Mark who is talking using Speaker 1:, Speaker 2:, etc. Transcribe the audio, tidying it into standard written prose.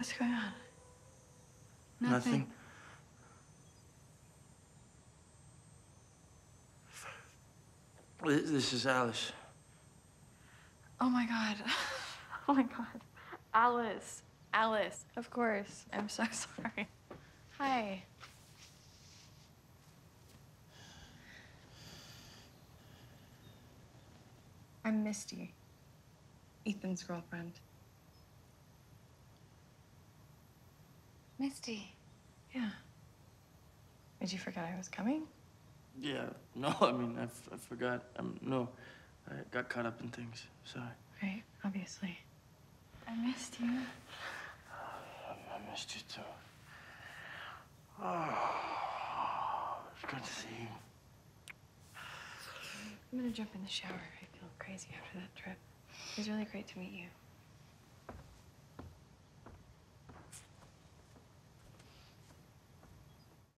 Speaker 1: What's going on?
Speaker 2: Nothing. This is Alice.
Speaker 1: Oh my God. Oh my God. Alice. Alice. Of course. I'm so sorry. Hi. I'm Misty. Ethan's girlfriend. Misty. Yeah. Did you forget I was coming?
Speaker 2: Yeah, no, I mean, I forgot. No, I got caught up in things. Sorry.
Speaker 1: Right, obviously. I missed you.
Speaker 2: I missed you too. Oh, it's good to see you.
Speaker 1: I'm gonna jump in the shower. I feel crazy after that trip. It was really great to meet you.